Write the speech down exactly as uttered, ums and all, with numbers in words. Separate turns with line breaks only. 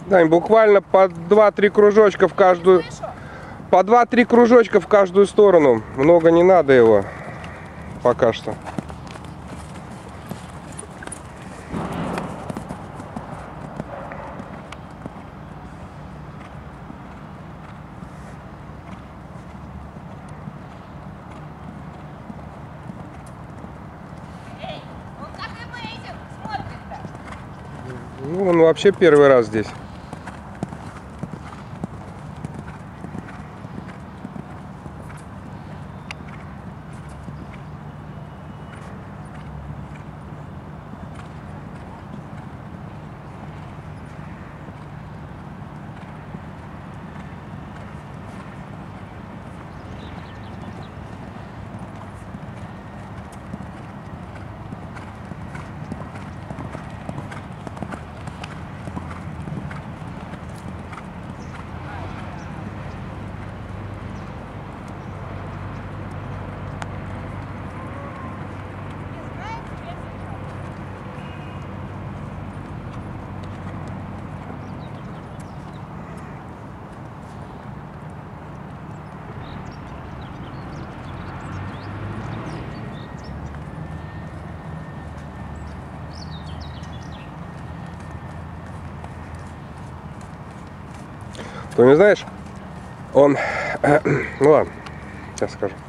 Да, буквально по два-три кружочка в каждую, по два-три кружочка в каждую сторону. Много не надо его пока что.
Эй, он так и выйдет, смотрит-то.
Ну, он вообще первый раз здесь. Ты не знаешь, он, ну ладно, сейчас скажу.